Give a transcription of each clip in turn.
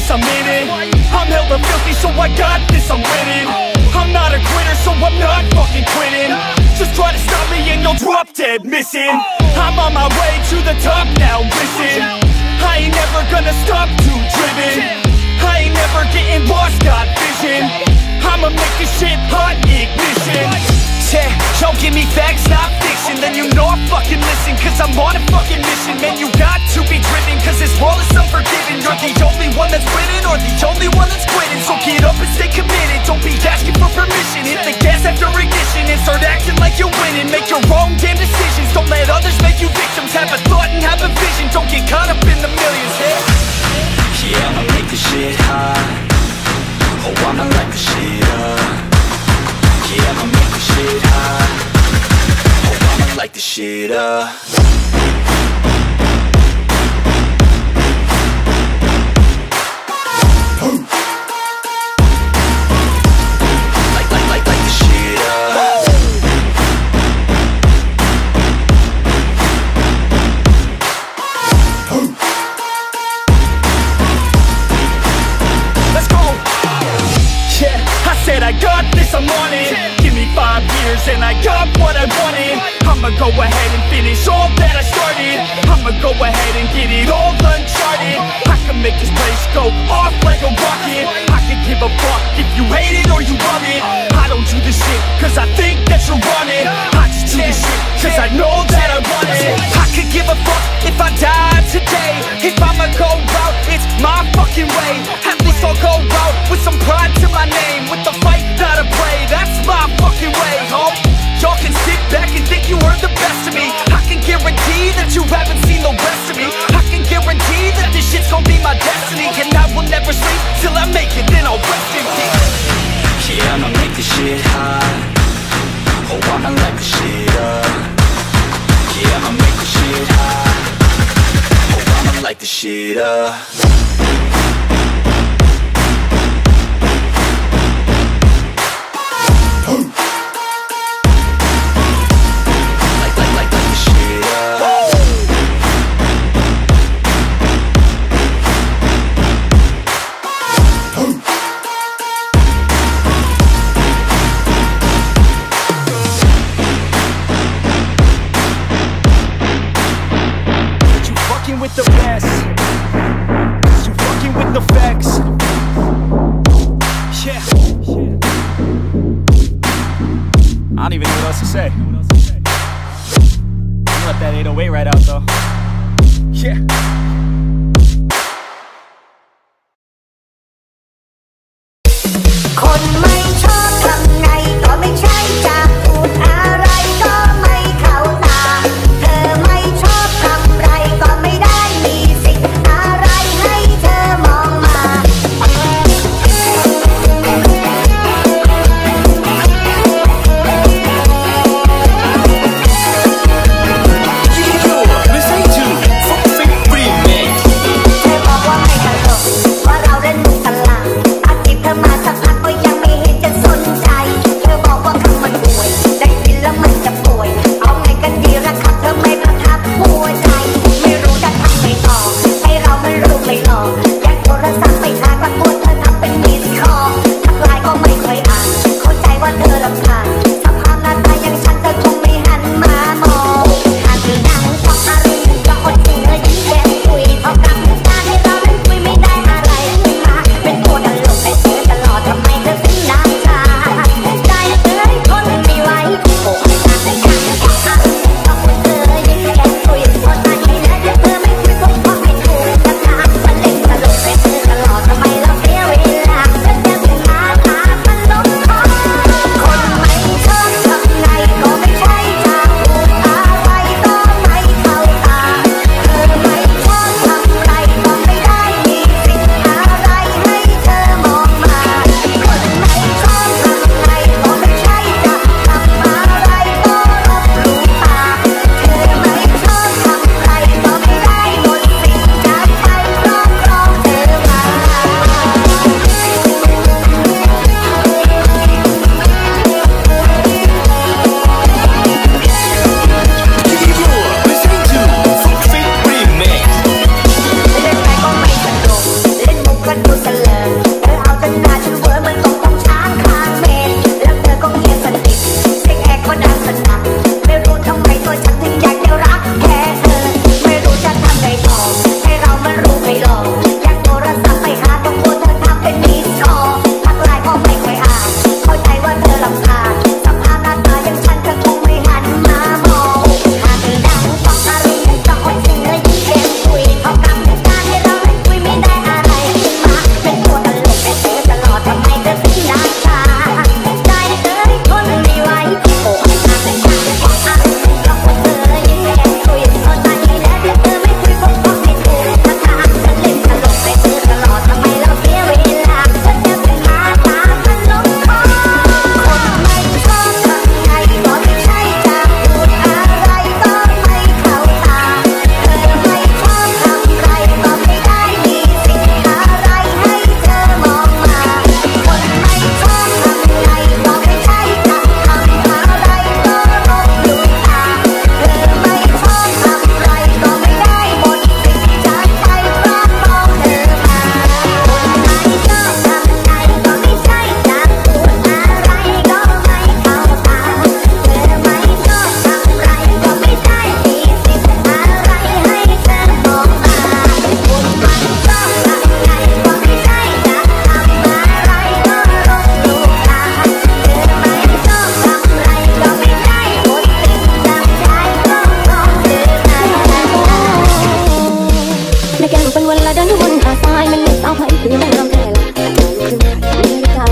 I'm in it. I'm hella filthy, so I got this, I'm winning. I'm not a quitter, so I'm not fucking quitting. Just try to stop me and you'll drop dead missing. I'm on my way to the top now, listen. I ain't never gonna stop, too driven. I ain't never getting lost, got vision. I'ma make this shit hot, ignition. Yeah, y'all give me facts, not fiction. Then you know I fucking listen, cause I'm on a fucking mission. Man, you got to be driven, cause this world is unforgiving. You're the only one that's winning, or the only one that's quitting. So get up and stay committed, don't be asking for permission. Hit the gas after ignition and start acting like you're winning. Make your own damn decisions, don't let others make you victims. Have a thought and have a vision, don't get caught up in the millions. Yeah, I'ma make this shit hot. Oh, I'ma light the shit up. Yeah, I'ma make this shit hot. Oh, I'ma light the shit up. Light the shit up. Let's go. Yeah, I said I got this, I'm on it. Give me 5 years and I got what I wanted. I'ma go ahead and finish all that I started. I'ma go ahead and get it all uncharted. I can make this place go off like a rocket. I can give a fuck if you hate it or you love it. I don't do this shit cause I think that you're on it. I just do this shit cause I know that I want it. I could give a fuck if I died today. If I'ma go out, it's my fucking way. At least I'll go out with some pride to my name. With the fight, not a play, that's my fucking way, ho. Y'all can sit back and think you heard the best of me. I can guarantee that you haven't seen the rest of me. I can guarantee that this shit's gonna be my destiny. And I will never sleep till I make it, then I'll rest in peace. Yeah, I'ma make this shit hot. Oh, I'ma light the shit up. Yeah, I'ma make this shit hot. Oh, I'ma light the shit up. With the best, cause you fucking with the facts. Yeah. I don't even know what else to say. I'm let that 808 right out though. Yeah. คนไม่ชอบทำไงก็ไม่ใช่จะพูดอะไรก็ไม่เข้าตาเธอไม่ชอบทำไรก็ไม่ได้มีสิทธิ์อะไรให้เธอมองมา เธอบอกว่าไม่ตลกว่าเราเล่นมุกตลาดอาทิตย์เธอมาสักพักก็ยังไม่เห็น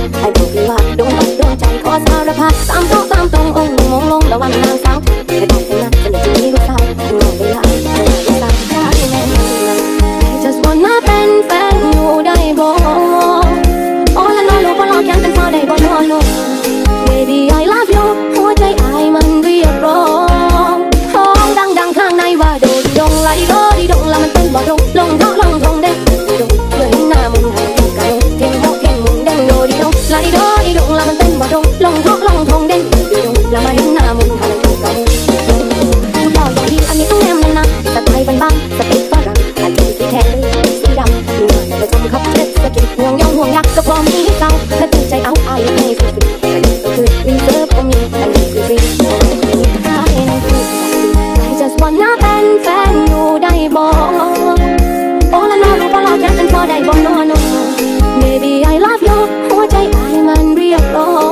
ไอ้บอกเลยว่าดวงใจขอสารภาพตามตรงองค์มองลงระวังนางสาวให้บอกเลยนะฉันจะมีลูกสาวมองเวลาลูกสาวได้แน่just wanna เป็นแฟนอยู่ได้บ่โอ้ละน้องรู้ว่าเราแค่เป็นพอได้บ่น้อง Baby I love you หัวใจไอ้มันเรียกร้องท้องดังข้างในว่าโดดดงไหลโดดดงแล้วมันเป็นบ่ดงลงท้องลงทงเด้งดงเดินหน้ามึงให้กันเท่งหกเท่งมึงเด้งโดดดงไหลโดดดงแล้วมันเป็นบ่ดงลงท้องลงทงเด้งดงแล้วมาเห็นหน้ามึงให้กันกูบอกอย่างดีอันนี้ต้องแนมเลยนะสไตล์บ้านๆสเปคฝรั่งอาจจะสีแทนหรือสีดำดูหน่อยจะจำขับเช็ดสกินห่วงยองห่วงยักษ์ก็พร้อมมีให้เศร้าและตื่นใจเอาไอ้ให้สุดก็คือรีเซิร์ฟก็มีอันนี้คือรีเซิร์ฟถ้าเห็นคือ I just wanna เป็นแฟนอยู่ได้บ่โอ้ละน้องรู้ว่าเราแค่เป็นพอได้บ่น้อง Baby I love you หัวใจไอ้มันเรียกร้อง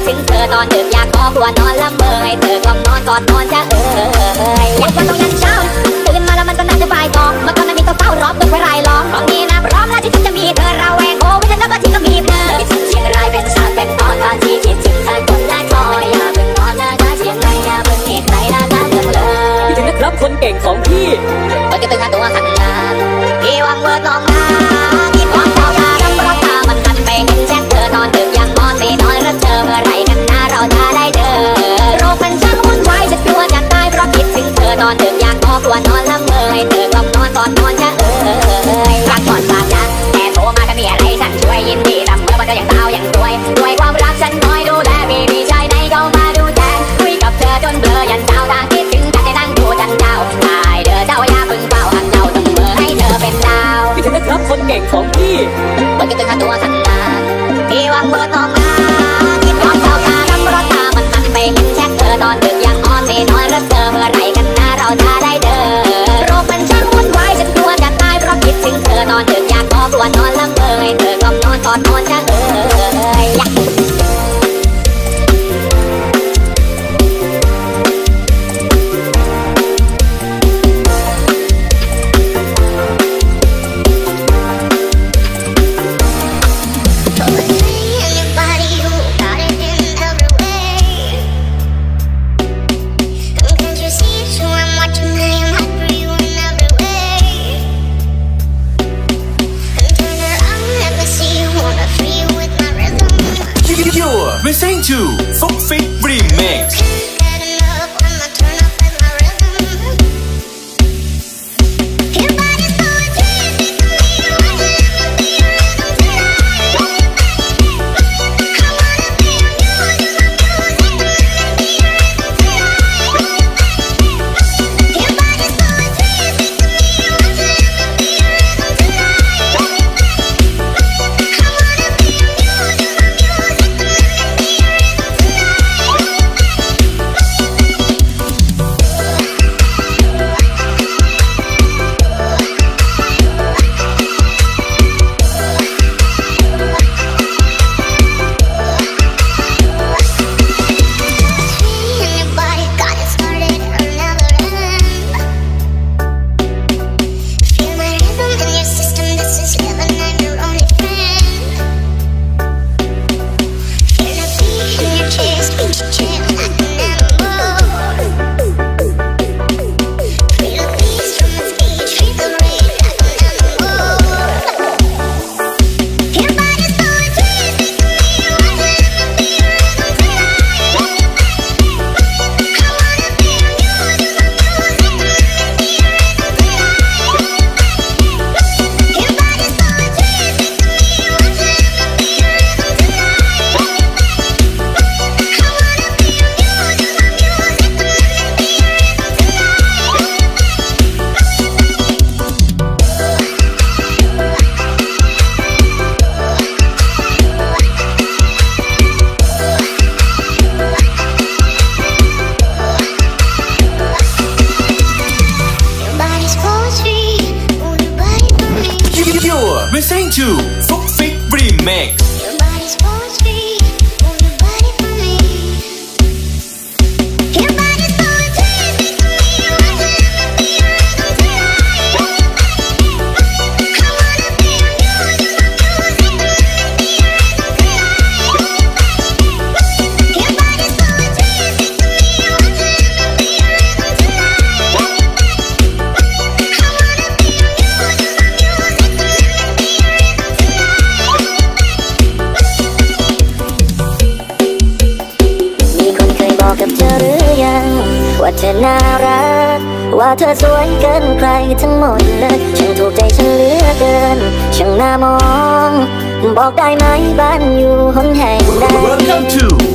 ถึงเธอตอนดึกอยากขอหัวนอนละเมอให้เธอกล่อมนอนกอดนอนจะอยากวันต้องยันเช้าตื่นมาแล้วมันก็น่าจะบ่าย2เมื่อก่อนนั้นมีตัวเฝ้ารอตัวไว้รายล้อมพร้อมนี้นะพร้อมแล้วที่ฉันจะมีเธอเราแวงโอ้ไม่ใช่แล้วก็ที่ก็มีเธอคิดถึงเชียงรายเป็นสาวเป็นตอนที่คิดถึงเธอคนหน้าจออย่าเพิ่งนอนนะเชียงรายอย่าเพิ่งเหตุใดนะเมืองเลยคิดถึงนะครับคนเก่งของพี่มันก็ตึงหาตัวขันนานพี่วางเวิร์ดลองมาที่พร้อมเท่ากันเพราะตามันทันไปเห็นแชทเธอตอนดึกยังนอนไม่นอนแล้วเจอเมื่อไรกันนะเราจะได้เจอโรคมันช่างวุ่นวายจะกลัวจะตายเพราะคิดถึงเธอตอนดึกอยากขอกลัวนอนละเมอให้เธอกล่อมนอนกอดนอนจะรักก่อนฝากนะแต่โทรมาถ้ามีอะไรฉันช่วยยินดีทำเมื่อว่าเธออย่างสาวอย่างสวยด้วยความรักฉันคอยดูแลมีชายในเข้ามาดูแลคุยกับเธอจนเบลอยันเช้าตาคิดถึงกันได้นั่งดูจันเจ้าตายเด้อเจ้าอย่าพึ่งเฝ้าหักเจ้าต้องเบอให้เธอเป็นดาวพี่ถึงนะครับคนเก่งของพี่มันก็ตึงหาตัวขันนานพี่วางเบอร์ต่อมาที่พร้อมเท่ากันเพราะตามันทันไปเห็นแชทเธอตอนดึกยังอ่อนไม่นอนแล้วเจอเมื่อไรกันนะเราจะได้เด้อโรคมันช่างวุ่นวายฉันกลัวจะตายเพราะคิดถึงเธอตอนดึกอยากขอกลัวนอนละเมอให้เธอกล่อมนอนกอดนอนจะ Listening to Funk Fit Remix Listening to Funk Fit Remixว่าเธอน่ารักว่าเธอสวยเกินใครทั้งหมดเลยช่างถูกใจฉันเหลือเกินช่างน่ามองบอกได้ไหมบ้านอยู่หนแห่งใด Welcome to